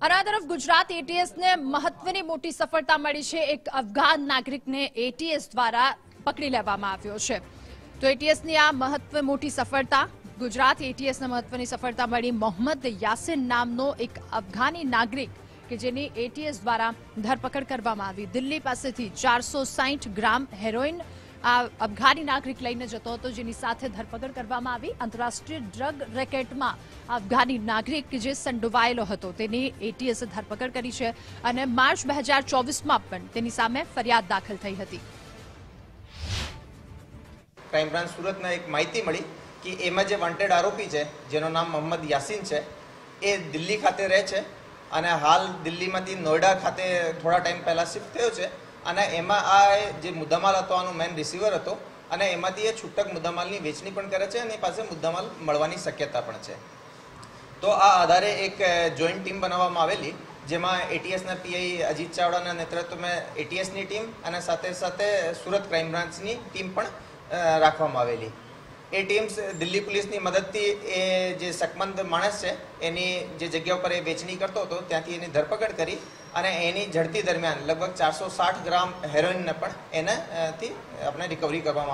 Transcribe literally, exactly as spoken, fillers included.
અને આ તરફ ગુજરાત એટીએસને મહત્વની મોટી સફળતા મળી છે। એક અફઘાન નાગરિકને એટીએસ દ્વારા પકડી લેવામાં આવ્યો છે। તો એટીએસની આ મહત્વ મોટી સફળતા ગુજરાત એટીએસને મહત્વની સફળતા મળી। મોહમ્મદ યાસીન નામનો એક અફઘાની નાગરિક કે જેની એટીએસ દ્વારા ધરપકડ કરવામાં આવી। દિલ્હી પાસેથી ચારસો સાઠ ગ્રામ હેરોઇન આ અફઘાની નાગરિક લઈને જતો હતો, જેની સાથે ધરપકડ કરવામાં આવી। આંતરરાષ્ટ્રીય ડ્રગ રેકેટમાં અફઘાની નાગરિક કે જે સંડોવાયેલો હતો તેની એટીએસે ધરપકડ કરી છે અને માર્ચ બે હજાર ચોવીસમાં પણ તેની સામે ફરિયાદ દાખલ થઈ હતી। ક્રાઇમ બ્રાન્ચ સુરતના એક માહિતી મળી કે એમાં જે વોન્ટેડ આરોપી છે જેનું નામ મોહમ્મદ યાસીન છે એ દિલ્હી ખાતે રહે છે અને હાલ દિલ્હીમાંથી નોઈડા ખાતે થોડા ટાઈમ પહેલાં શિફ્ટ થયો છે અને એમાં આ જે મુદ્દામાલ હતો આનો મેન રિસીવર હતો અને એમાંથી એ છૂટક મુદ્દામાલની વેચણી પણ કરે છે અને એ પાસે મુદ્દામાલ મળવાની શક્યતા પણ છે। તો આ આધારે એક જોઈન્ટ ટીમ બનાવવામાં આવેલી, જેમાં એટીએસના પીઆઈ અજીત ચાવડાના નેતૃત્વમાં એટીએસની ટીમ અને સાથે સાથે સુરત ક્રાઇમ બ્રાન્ચની ટીમ પણ રાખવામાં આવેલી। એ ટીમ દિલ્હી પોલીસની મદદથી એ જે શકમંદ માણસ છે એની જે જગ્યા ઉપર એ વેચણી કરતો હતો ત્યાંથી એની ધરપકડ કરી અને એની ઝડપી દરમિયાન લગભગ ચારસો સાઠ ગ્રામ હેરોઇનને પણ એનાથી આપણે રિકવરી કરવામાં